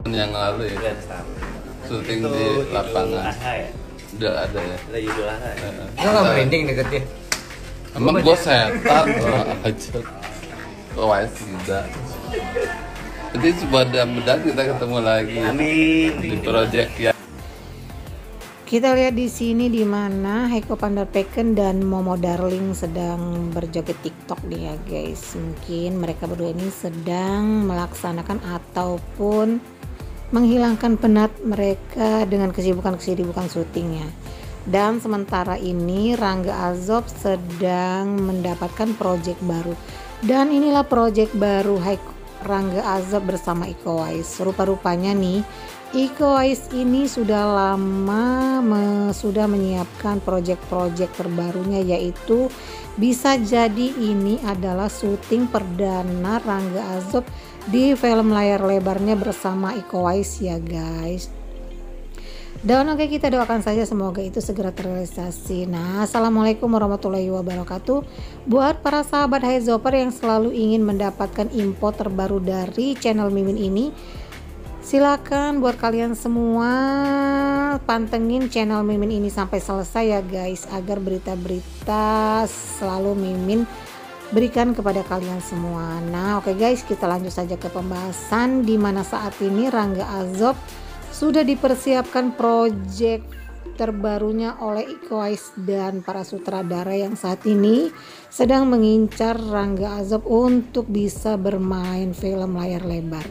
yang lalu ya. Bulan setahun. Syuting Itu di lapangan. Idul Adha ya. Udah ada ya. Udah Idul Adha ya. Lo nggak merinding deketnya? Emang gue setan aja. Wise tidak. Jadi mudah-mudahan kita ketemu lagi Amin. di project ya. Kita lihat di sini di mana Heiko Vanderpacken dan Momo Darling sedang berjoget TikTok nih ya guys. Mungkin mereka berdua ini sedang melaksanakan ataupun menghilangkan penat mereka dengan kesibukan syutingnya. Dan sementara ini Rangga Azob sedang mendapatkan proyek baru. Dan inilah proyek baru Rangga Azob bersama Iko Uwais. Rupa-rupanya nih Iko Uwais ini sudah lama sudah menyiapkan proyek-proyek terbarunya, yaitu bisa jadi ini adalah syuting perdana Rangga Azob di film layar lebarnya bersama Iko Uwais ya guys. Dan oke, kita doakan saja semoga itu segera terrealisasi. Nah, assalamualaikum warahmatullahi wabarakatuh. Buat para sahabat Haizoper yang selalu ingin mendapatkan info terbaru dari channel Mimin ini, silakan buat kalian semua pantengin channel Mimin ini sampai selesai ya guys, agar berita-berita selalu Mimin berikan kepada kalian semua. Nah oke guys, kita lanjut saja ke pembahasan di mana saat ini Rangga Azob sudah dipersiapkan proyek terbarunya oleh Iko Uwais dan para sutradara yang saat ini sedang mengincar Rangga Azob untuk bisa bermain film layar lebar.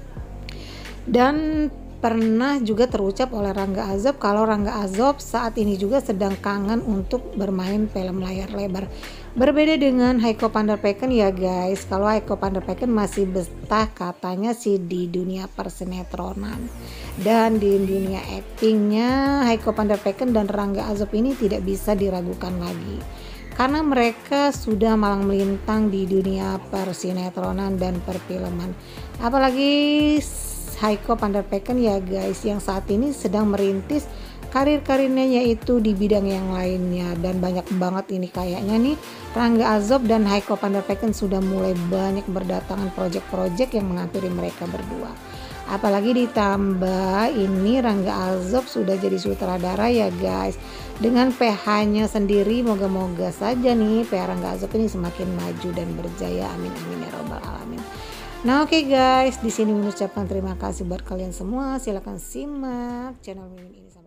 Dan pernah juga terucap oleh Rangga Azob kalau Rangga Azob saat ini juga sedang kangen untuk bermain film layar lebar. Berbeda dengan Heiko Vanderpacken ya guys, kalau Heiko Vanderpacken masih betah katanya sih di dunia persinetronan. Dan di dunia aktingnya Heiko Vanderpacken dan Rangga Azob ini tidak bisa diragukan lagi. Karena mereka sudah malang melintang di dunia persinetronan dan perfilman. Apalagi Heiko Vanderpacken ya guys yang saat ini sedang merintis karir-karirnya yaitu di bidang yang lainnya. Dan banyak banget ini kayaknya nih Rangga Azob dan Heiko Vanderpacken sudah mulai banyak berdatangan proyek-proyek yang menghampiri mereka berdua. Apalagi ditambah ini Rangga Azob sudah jadi sutradara ya guys. Dengan PH-nya sendiri, moga-moga saja nih PH Rangga Azob ini semakin maju dan berjaya, amin amin ya robbal alamin. Nah oke guys, di sini mengucapkan terima kasih buat kalian semua. Silahkan simak channel Mimin ini sampai